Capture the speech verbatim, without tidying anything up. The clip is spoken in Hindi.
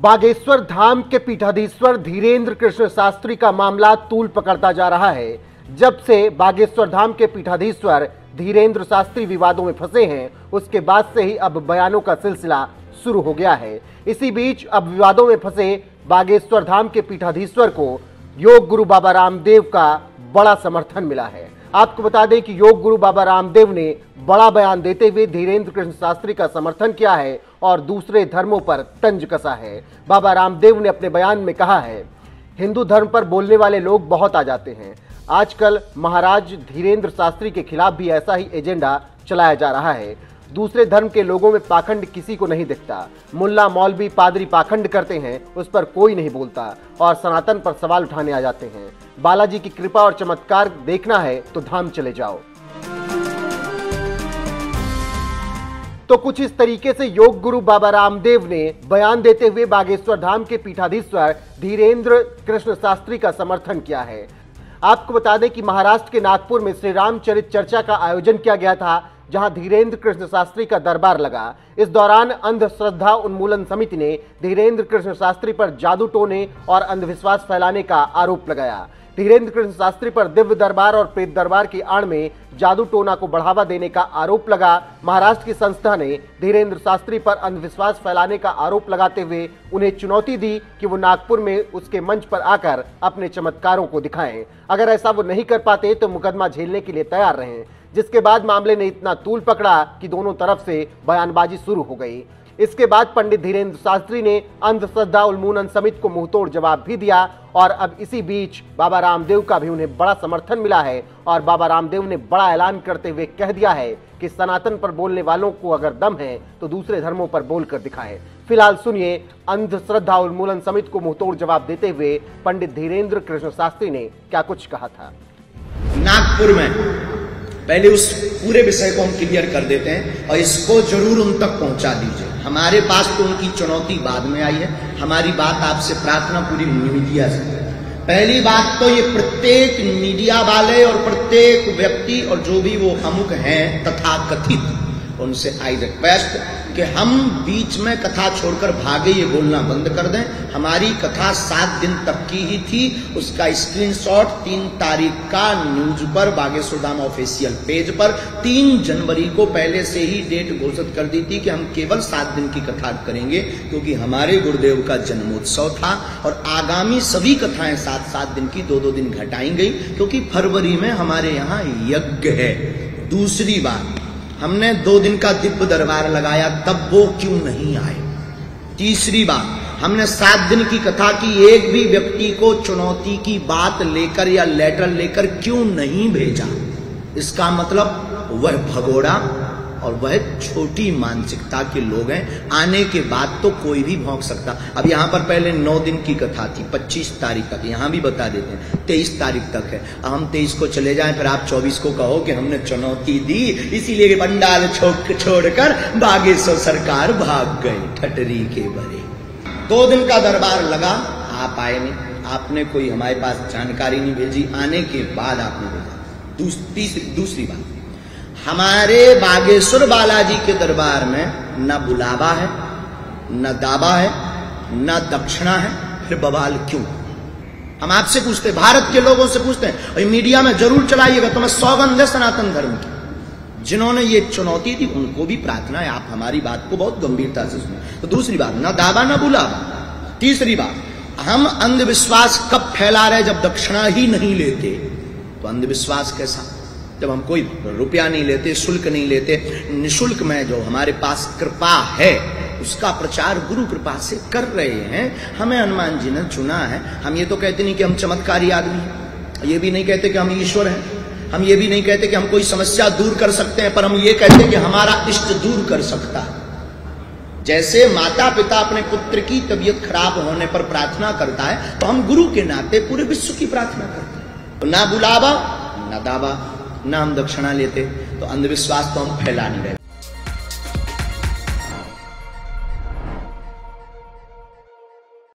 बागेश्वर धाम के पीठाधीश्वर धीरेन्द्र कृष्ण शास्त्री का मामला तूल पकड़ता जा रहा है। जब से बागेश्वर धाम के पीठाधीश्वर धीरेन्द्र शास्त्री विवादों में फंसे हैं, उसके बाद से ही अब बयानों का सिलसिला शुरू हो गया है। इसी बीच अब विवादों में फंसे बागेश्वर धाम के पीठाधीश्वर को योग गुरु बाबा रामदेव का बड़ा समर्थन मिला है। आपको बता दें कि योग गुरु बाबा रामदेव ने बड़ा बयान देते हुए धीरेन्द्र कृष्ण शास्त्री का समर्थन किया है और दूसरे धर्मों पर तंज कसा है। बाबा रामदेव ने अपने बयान में कहा है, हिंदू धर्म पर बोलने वाले लोग बहुत आ जाते हैं। आजकल महाराज धीरेन्द्र शास्त्री के खिलाफ भी ऐसा ही एजेंडा चलाया जा रहा है। दूसरे धर्म के लोगों में पाखंड किसी को नहीं दिखता। मुल्ला मौलवी पादरी पाखंड करते हैं, उस पर कोई नहीं बोलता और सनातन पर सवाल उठाने आ जाते हैं। बालाजी की कृपा और चमत्कार देखना है तो धाम चले जाओ। तो कुछ इस तरीके से योग गुरु बाबा रामदेव ने बयान देते हुए बागेश्वर धाम के पीठाधीश्वर धीरेन्द्र कृष्ण शास्त्री का समर्थन किया है। आपको बता दें कि महाराष्ट्र के नागपुर में श्री रामचरित चर्चा का आयोजन किया गया था, जहां धीरेन्द्र कृष्ण शास्त्री का दरबार लगा। इस दौरान अंधश्रद्धा उन्मूलन समिति ने धीरेन्द्र कृष्ण शास्त्री पर जादू टोने और अंधविश्वास फैलाने का आरोप लगाया। धीरेन्द्र कृष्ण शास्त्री पर दिव्य दरबार और प्रेत दरबार की आड़ में जादू टोना को बढ़ावा देने का आरोप लगा। महाराष्ट्र की संस्था ने धीरेन्द्र शास्त्री पर अंधविश्वास फैलाने का आरोप लगाते हुए उन्हें चुनौती दी कि वो नागपुर में उसके मंच पर आकर अपने चमत्कारों को दिखाएं। अगर ऐसा वो नहीं कर पाते तो मुकदमा झेलने के लिए तैयार रहें। जिसके बाद मामले ने इतना तूल पकड़ा कि दोनों तरफ से बयानबाजी शुरू हो गई। इसके बाद पंडित धीरेन्द्र शास्त्री ने अंधश्रद्धा उन्मूलन समिति को मुंहतोड़ जवाब भी दिया और अब इसी बीच बाबा रामदेव का भी उन्हें बड़ा समर्थन मिला है और बाबा रामदेव ने बड़ा ऐलान करते हुए कह दिया है कि सनातन पर बोलने वालों को अगर दम है तो दूसरे धर्मों पर बोलकर दिखाएं। फिलहाल सुनिए अंधश्रद्धा उन्मूलन समिति को मुंहतोड़ जवाब देते हुए पंडित धीरेन्द्र कृष्ण शास्त्री ने क्या कुछ कहा था। नागपुर में पहले उस पूरे विषय को हम क्लियर कर देते हैं और इसको जरूर उन तक पहुंचा दीजिए। हमारे पास तो उनकी चुनौती बाद में आई है, हमारी बात आपसे प्रार्थना पूरी मीडिया से। पहली बात तो ये प्रत्येक मीडिया वाले और प्रत्येक व्यक्ति और जो भी वो अमुक हैं तथाकथित, उनसे आई रिक्वेस्ट कि हम बीच में कथा छोड़कर भागे ये बोलना बंद कर दें। हमारी कथा सात दिन तक की ही थी, उसका स्क्रीनशॉट तीन तारीख का न्यूज पर बागेश्वर धाम ऑफिशियल पेज पर तीन जनवरी को पहले से ही डेट घोषित कर दी थी कि हम केवल सात दिन की कथा करेंगे, क्योंकि हमारे गुरुदेव का जन्मोत्सव था और आगामी सभी कथाएं सात सात दिन की दो दो दिन घटाई गई, क्योंकि फरवरी में हमारे यहाँ यज्ञ है। दूसरी बात, हमने दो दिन का दिव्य दरबार लगाया, तब वो क्यों नहीं आए। तीसरी बात, हमने सात दिन की कथा की, एक भी व्यक्ति को चुनौती की बात लेकर या लेटर लेकर क्यों नहीं भेजा। इसका मतलब वह भगोड़ा और वह छोटी मानसिकता के लोग हैं। आने के बाद तो कोई भी भौंक सकता। अब यहां पर पहले नौ दिन की कथा थी, पच्चीस तारीख तक, यहां भी बता देते हैं तेईस तारीख तक है। अब हम तेईस को चले जाएं, फिर आप चौबीस को कहो कि हमने चुनौती दी इसीलिए पंडाल छोड़ छोड़कर बागेश्वर सरकार भाग गई ठटरी के भरे। दो दिन का दरबार लगा, आप आए नहीं, आपने कोई हमारे पास जानकारी नहीं भेजी, आने के बाद आपने भेजा। दूस, तीसरी दूसरी बात, हमारे बागेश्वर बालाजी के दरबार में न बुलावा है, न दावा है, न दक्षिणा है, फिर बवाल क्यों। हम आपसे पूछते, भारत के लोगों से पूछते हैं, और मीडिया में जरूर चलाइएगा, तो मैं सौगंध है सनातन धर्म की। जिन्होंने ये चुनौती दी उनको भी प्रार्थना है आप हमारी बात को बहुत गंभीरता से सुने। तो दूसरी बात, न दावा न बुलावा। तीसरी बात, हम अंधविश्वास कब फैला रहे, जब दक्षिणा ही नहीं लेते। तो अंधविश्वास कैसा, जब हम कोई रुपया नहीं लेते, शुल्क नहीं लेते, निशुल्क में जो हमारे पास कृपा है उसका प्रचार गुरु कृपा से कर रहे हैं। हमें हनुमान जी ने चुना है। हम ये तो कहते नहीं कि हम चमत्कारी आदमी हैं, ये भी नहीं कहते कि हम ईश्वर हैं, हम ये भी नहीं कहते कि हम कोई समस्या दूर कर सकते हैं, पर हम ये कहते हैं कि हमारा इष्ट दूर कर सकता है। जैसे माता पिता अपने पुत्र की तबीयत खराब होने पर प्रार्थना करता है, तो हम गुरु के नाते पूरे विश्व की प्रार्थना करते हैं। तो ना बुलावा, ना दावा, ना हम दक्षिणा लेते, तो अंधविश्वास तो हम फैला नहीं रहे।